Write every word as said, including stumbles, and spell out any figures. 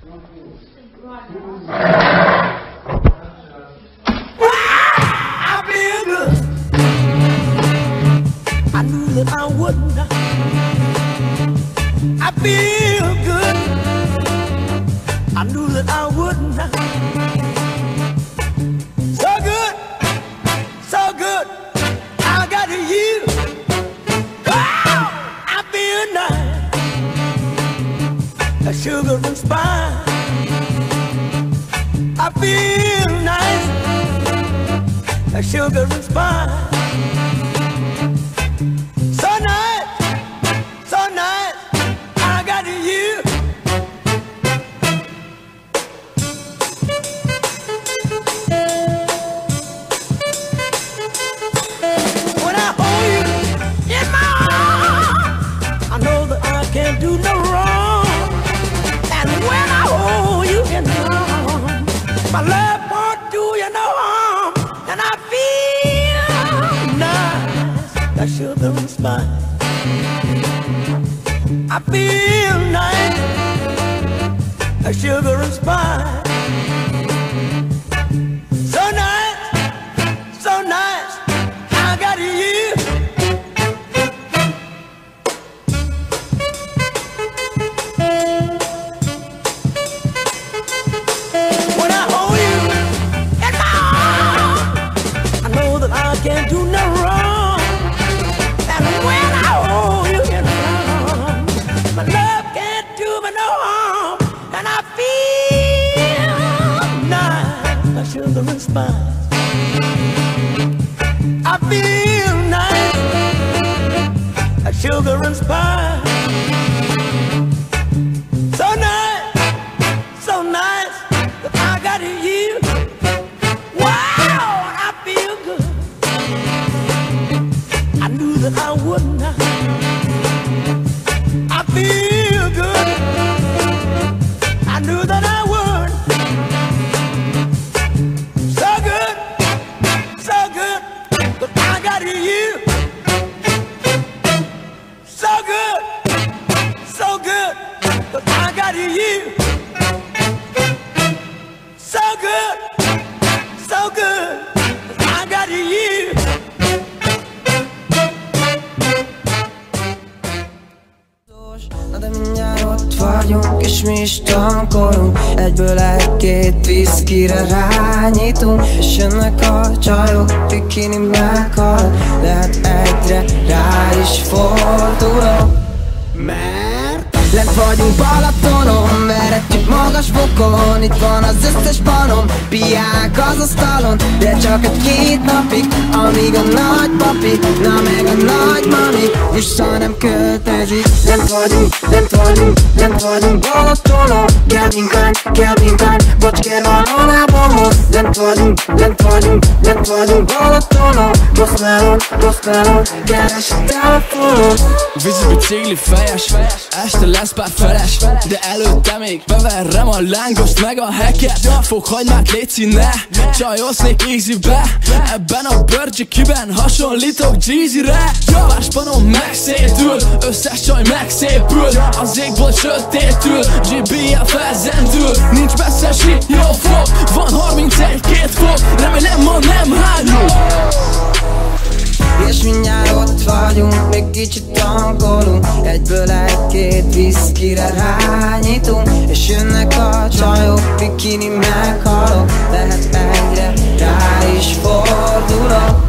I feel good. I knew that I wouldn't. I feel good. I knew that I wouldn't. So good, so good. I got you. Oh, I feel nice. A sugar and spice. I feel nice. A sugar and spice. So nice, so nice. I got you. When I hold you in my arms, I know that I can't do no wrong. And when I hold you in my arms, my love won't do you no harm. And I feel nice, like sugar and spice. I feel nice, like sugar and spice. So nice, so nice, I got you. When I hold you in my arms, I know that I can't do no wrong. And when I hold you in my arms, my love can't do me no harm. And I feel nice, like sugar and spice. I feel nice, like sugar and spice. So nice, so nice, that I got you. Wow, I feel good. I knew that I wouldn't. I feel good. I knew that I would. So good, so good, but I got you. So good, so good, but I got you. So good, so good, but I got you. Na de mindjárt ott vagyunk, és mi is tankolunk. Egyből egy-két viszkire rányitunk, és jönnek a csajok, bikini meghalad, de hát egyre rá is fordulok. Mert lent vagyunk Balatonon, veretjük magas fokon. Itt van az összes banom, piák az asztalon, de csak egy-két napig, amíg a nagypapi, na meg a nagymami vissza nem költezik. Lent vagyunk, lent vagyunk, lent vagyunk Balatonon. Calvin Klein, Calvin Klein, bocs kér valónában most. Lent vagyunk, lent vagyunk, lent vagyunk Balatonon. Rossz melon, rossz melon, keres a telefonon. Vízi bicikli fejes, este lesz pár feles, de előtte még beverrem a lángost meg a heket. Fokhagymát léci ne, csajoznék easybe. Ebben a bőrcsikiben hasonlítok Jeezy-re. Pár spanom megszétül, összes csaj megszépül. Az égból sötétül, gé bé el felzendül. Nincs messzesi, jó fog, van harmincegy-két fok. Remélem ma nem hányunk. És mindjárt ott vagyunk, még kicsit tankolunk. Egyből egy-két viszkire rányitunk, és jönnek a csajok, bikini meghalok, de hát egyre rá is fordulok.